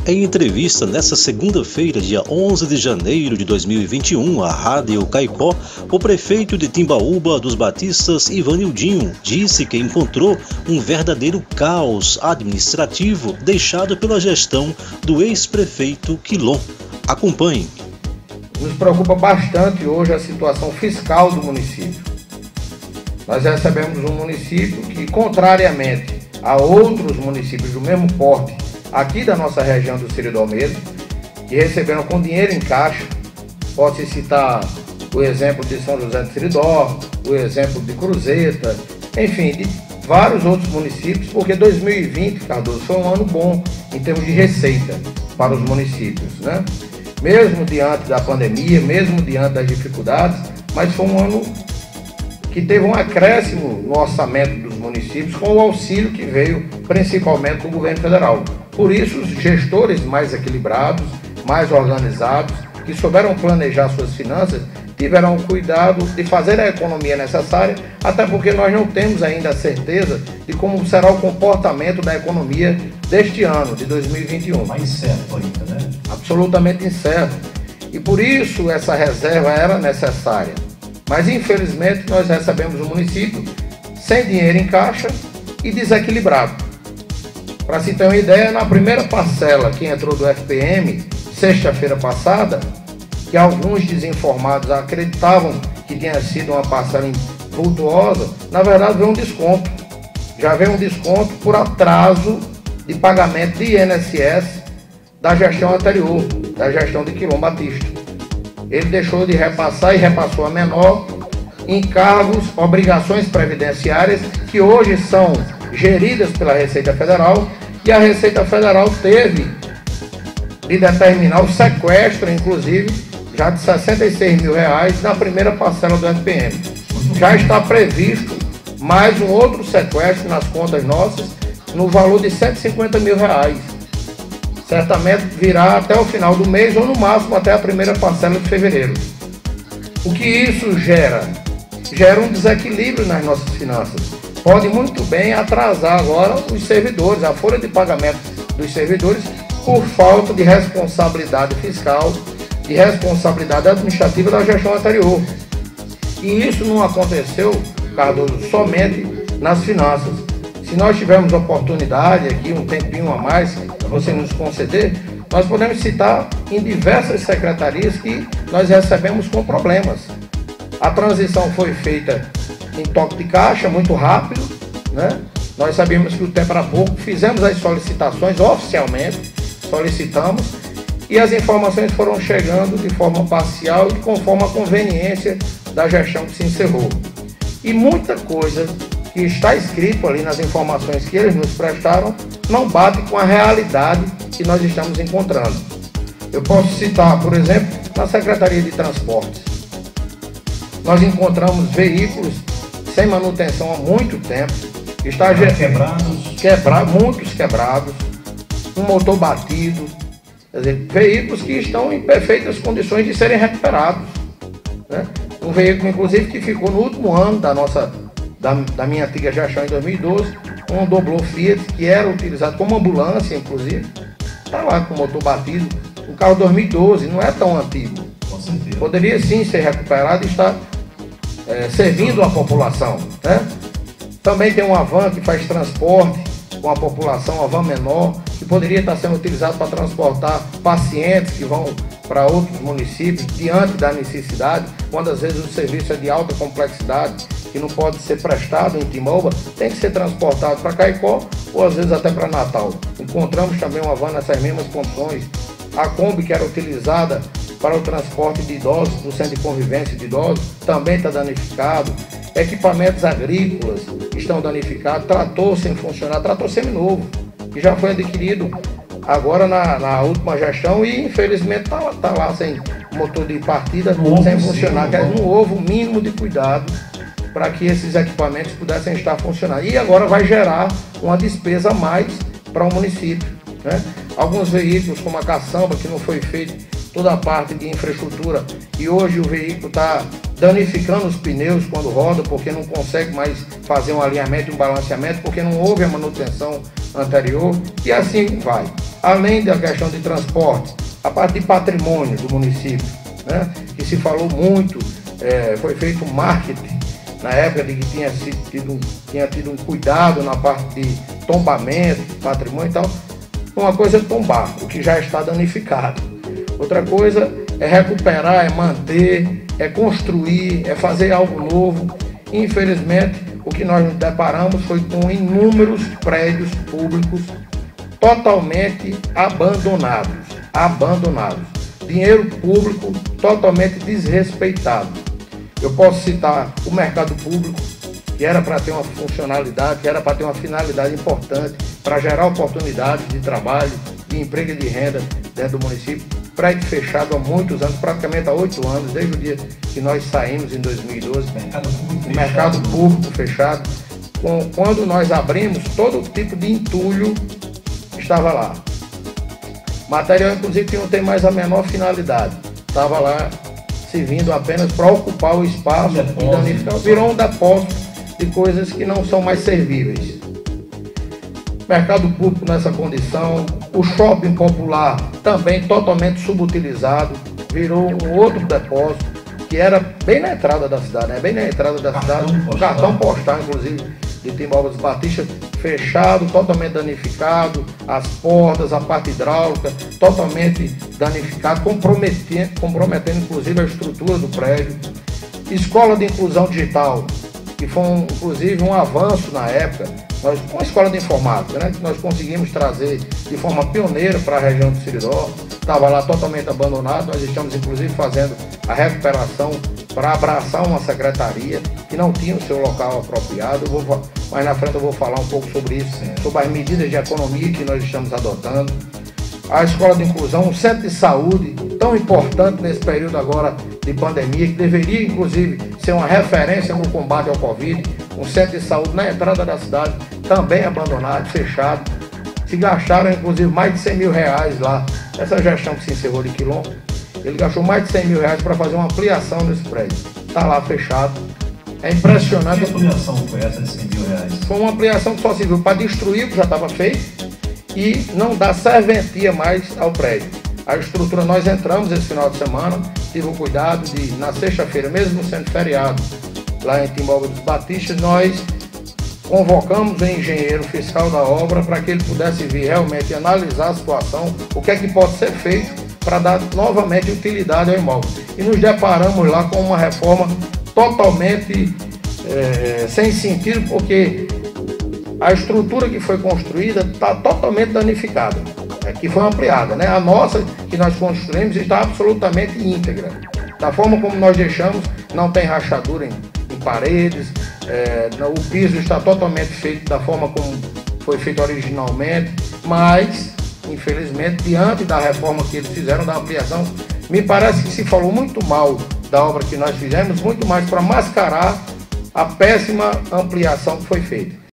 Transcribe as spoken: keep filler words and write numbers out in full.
Em entrevista nesta segunda-feira, dia onze de janeiro de dois mil e vinte e um, à Rádio Caicó, o prefeito de Timbaúba dos Batistas, Ivanildinho, disse que encontrou um verdadeiro caos administrativo deixado pela gestão do ex-prefeito Quilom. Acompanhe. Nos preocupa bastante hoje a situação fiscal do município. Nós recebemos um município que, contrariamente a outros municípios do mesmo porte, aqui da nossa região do Círio do Almeida, que receberam com dinheiro em caixa, pode-se citar o exemplo de São José de Seridó, o exemplo de Cruzeta, enfim, de vários outros municípios, porque dois mil e vinte, Cardoso, foi um ano bom em termos de receita para os municípios, né? Mesmo diante da pandemia, mesmo diante das dificuldades, mas foi um ano que teve um acréscimo no orçamento dos municípios com o auxílio que veio principalmente do governo federal. Por isso, os gestores mais equilibrados, mais organizados, que souberam planejar suas finanças, tiveram o cuidado de fazer a economia necessária, até porque nós não temos ainda a certeza de como será o comportamento da economia deste ano, de dois mil e vinte e um. Mais incerto ainda, né? Absolutamente incerto. E por isso essa reserva era necessária. Mas infelizmente nós recebemos um município sem dinheiro em caixa e desequilibrado. Para se ter uma ideia, na primeira parcela que entrou do F P M, sexta-feira passada, que alguns desinformados acreditavam que tinha sido uma parcela vultuosa, na verdade veio um desconto. Já veio um desconto por atraso de pagamento de I N S S da gestão anterior, da gestão de Quilom Batista. Ele deixou de repassar e repassou a menor encargos, obrigações previdenciárias que hoje são geridas pela Receita Federal, e a Receita Federal teve de determinar o sequestro, inclusive, já de sessenta e seis mil reais na primeira parcela do F P M. Já está previsto mais um outro sequestro nas contas nossas no valor de cento e cinquenta mil reais. Certamente virá até o final do mês ou no máximo até a primeira parcela de fevereiro. O que isso gera? Gera um desequilíbrio nas nossas finanças. Pode muito bem atrasar agora os servidores, a folha de pagamento dos servidores, por falta de responsabilidade fiscal, de responsabilidade administrativa da gestão anterior. E isso não aconteceu, Cardoso, somente nas finanças. Se nós tivermos oportunidade aqui, um tempinho a mais, para você nos conceder, nós podemos citar em diversas secretarias que nós recebemos com problemas. A transição foi feita em toque de caixa, muito rápido, né? Nós sabíamos que o tempo era pouco, fizemos as solicitações oficialmente, solicitamos, e as informações foram chegando de forma parcial e conforme a conveniência da gestão que se encerrou. E muita coisa que está escrito ali nas informações que eles nos prestaram não bate com a realidade que nós estamos encontrando. Eu posso citar, por exemplo, na Secretaria de Transportes. Nós encontramos veículos sem manutenção há muito tempo, está quebrados, quebra, muitos quebrados, um motor batido, quer dizer, veículos que estão em perfeitas condições de serem recuperados, né? Um veículo, inclusive, que ficou no último ano da nossa, da, da minha antiga gestão em dois mil e doze, um Doblô Fiat, que era utilizado como ambulância, inclusive, está lá com o motor batido, um carro dois mil e doze, não é tão antigo. Com certeza. Poderia sim ser recuperado e estar é, servindo a população, né? Também tem uma van que faz transporte com a população, uma van menor, que poderia estar sendo utilizado para transportar pacientes que vão para outros municípios diante da necessidade, quando às vezes o serviço é de alta complexidade, que não pode ser prestado em Timbaúba, tem que ser transportado para Caicó ou às vezes até para Natal. Encontramos também uma van nessas mesmas condições. A Kombi, que era utilizada para o transporte de idosos, do centro de convivência de idosos, também está danificado. Equipamentos agrícolas estão danificados, trator sem funcionar, trator seminovo, que já foi adquirido agora na, na última gestão e infelizmente está tá lá sem motor de partida, não sem sim, funcionar, não. não houve o mínimo de cuidado para que esses equipamentos pudessem estar funcionando. E agora vai gerar uma despesa a mais para o município, né? Alguns veículos, como a caçamba, que não foi feita toda a parte de infraestrutura, e hoje o veículo está danificando os pneus quando roda, porque não consegue mais fazer um alinhamento e um balanceamento, porque não houve a manutenção anterior, e assim vai. Além da questão de transporte, a parte de patrimônio do município, né, que se falou muito, é, foi feito marketing na época de que tinha tido, tinha tido um cuidado na parte de tombamento, patrimônio e tal. Uma coisa é tombar, o que já está danificado. Outra coisa é recuperar, é manter, é construir, é fazer algo novo. Infelizmente, o que nós nos deparamos foi com inúmeros prédios públicos totalmente abandonados, abandonados. Dinheiro público totalmente desrespeitado. Eu posso citar o mercado público, que era para ter uma funcionalidade, que era para ter uma finalidade importante, para gerar oportunidades de trabalho, de emprego e de renda dentro do município. Prédio fechado há muitos anos, praticamente há oito anos, desde o dia que nós saímos em dois mil e doze. Mercado público o mercado fechado. público fechado. Com, quando nós abrimos, todo tipo de entulho estava lá. Material, inclusive, que não tem mais a menor finalidade. Estava lá servindo apenas para ocupar o espaço e danificar. Virou um depósito de coisas que não são mais servíveis. Mercado público nessa condição, o shopping popular também totalmente subutilizado, virou um outro depósito, que era bem na entrada da cidade, né? Bem na entrada da Cartão cidade, postal. cartão postal, inclusive, de Timbaúba dos Batistas, fechado, totalmente danificado, as portas, a parte hidráulica, totalmente danificado, comprometendo, comprometendo inclusive a estrutura do prédio. Escola de inclusão digital, que foi um, inclusive um avanço na época, nós, uma escola de informática, né, que nós conseguimos trazer de forma pioneira para a região do Seridó, estava lá totalmente abandonado. Nós estamos inclusive fazendo a recuperação para abraçar uma secretaria que não tinha o seu local apropriado. Eu vou, mais na frente eu vou falar um pouco sobre isso, sobre as medidas de economia que nós estamos adotando. A escola de inclusão, um centro de saúde tão importante nesse período agora de pandemia, que deveria inclusive ser uma referência no combate ao Covid, um centro de saúde na entrada da cidade, também abandonado, fechado. Se gastaram inclusive mais de cem mil reais lá, essa gestão que se encerrou de Quilom, ele gastou mais de cem mil reais para fazer uma ampliação nesse prédio. Está lá fechado. É impressionante. Que ampliação foi essa de cem mil reais? Foi uma ampliação que só serviu para destruir o que já estava feito e não dar serventia mais ao prédio. A estrutura, nós entramos esse final de semana, tive o cuidado de, na sexta-feira, mesmo sendo feriado, lá em Timbaúba dos Batistas, nós convocamos o engenheiro fiscal da obra para que ele pudesse vir realmente analisar a situação, o que é que pode ser feito para dar novamente utilidade ao imóvel. E nos deparamos lá com uma reforma totalmente é, sem sentido, porque a estrutura que foi construída está totalmente danificada, é, que foi ampliada, né? A nossa, que nós construímos, está absolutamente íntegra. Da forma como nós deixamos, não tem rachadura em, em paredes, é, o piso está totalmente feito da forma como foi feito originalmente, mas, infelizmente, diante da reforma que eles fizeram, da ampliação, me parece que se falou muito mal da obra que nós fizemos, muito mais para mascarar a péssima ampliação que foi feita.